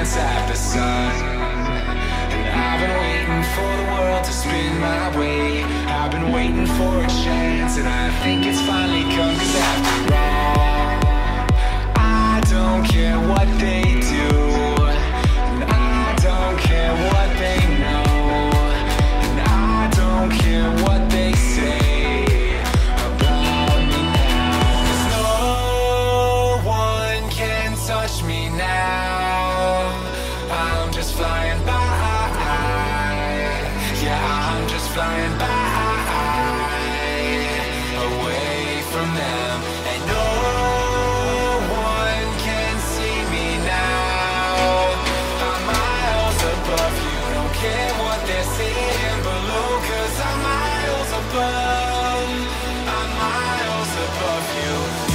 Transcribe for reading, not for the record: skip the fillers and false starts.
dance at the sun. And I've been waiting for the world to spin my way. I've been waiting for a chance, and I think it's finally come. 'Cause after all, I don't care what they do, and I don't care what they know, and I don't care what they say about me now. 'Cause no one can touch me now. I'm just flying by. Yeah, I'm just flying by, away from them. And no one can see me now. I'm miles above you. Don't care what they're saying below, 'cause I'm miles above. I'm miles above you.